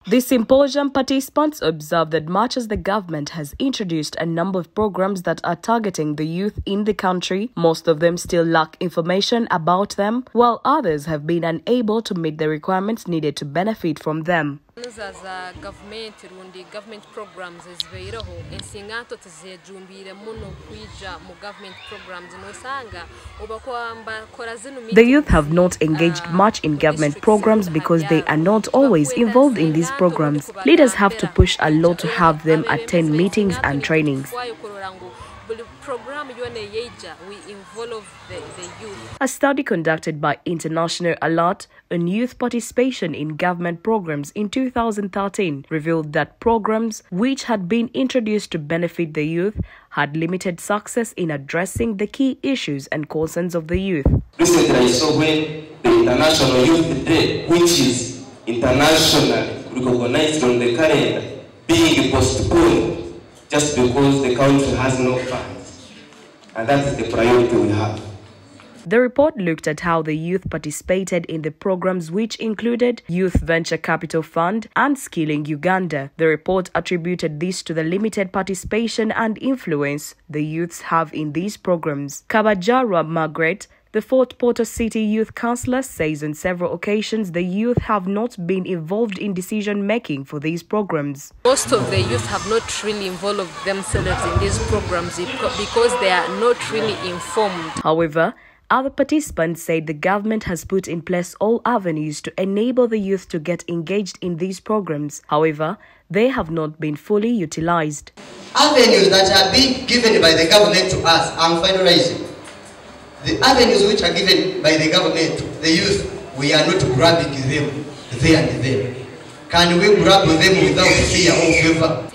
The symposium participants observed that much as the government has introduced a number of programs that are targeting the youth in the country, most of them still lack information about them, while others have been unable to meet the requirements needed to benefit from them. Government programs ensingato tezejumbire muno kwija mu government programs nosanga obakwamba kora zino. The youth have not engaged much in government programs because they are not always involved in these programs. Leaders have to push a lot to have them attend meetings and trainings. A study conducted by International Alert on youth participation in government programs in 2013 revealed that programs which had been introduced to benefit the youth had limited success in addressing the key issues and concerns of the youth. Recently, I saw when the International Youth Day, which is internationally recognized on the calendar, being postponed just because the country has no funds. And that is the priority we have. The report looked at how the youth participated in the programs which included Youth Venture Capital Fund and Skilling Uganda. The report attributed this to the limited participation and influence the youths have in these programs. Kabajara Margaret, the Fort Portal City Youth Councillor, says on several occasions the youth have not been involved in decision-making for these programs. Most of the youth have not really involved themselves in these programs because they are not really informed. However, other participants said the government has put in place all avenues to enable the youth to get engaged in these programs. However, they have not been fully utilized. Avenues that are being given by the government to us, I'm finalizing. The avenues which are given by the government to the youth, we are not grabbing them there and then. Can we grab them without fear or favor?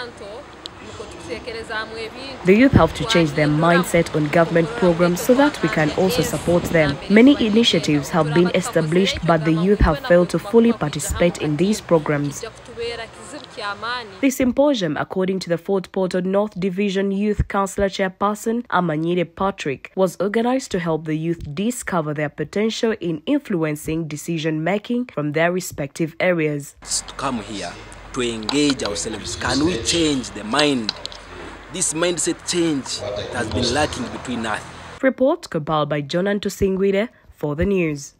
The youth have to change their mindset on government programs so that we can also support them. Many initiatives have been established, but the youth have failed to fully participate in these programs. The symposium, according to the Fort Portal North Division Youth Councillor Chairperson Amanyire Patrick, was organized to help the youth discover their potential in influencing decision-making from their respective areas. To come here to engage ourselves, can we change the mind? This mindset change has been lacking between us. Report compiled by Jonan Tosingwide for the news.